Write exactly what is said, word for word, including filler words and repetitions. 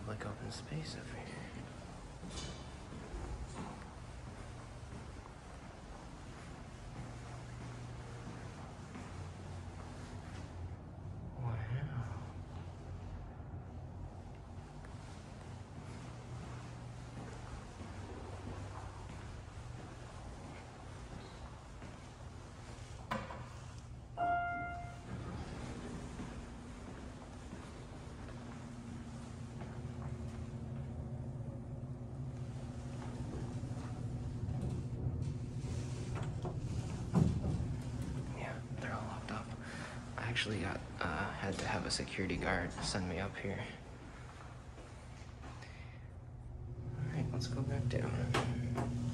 public open space over here. Wow. Actually got uh, had to have a security guard send me up here. All right, let's go back down.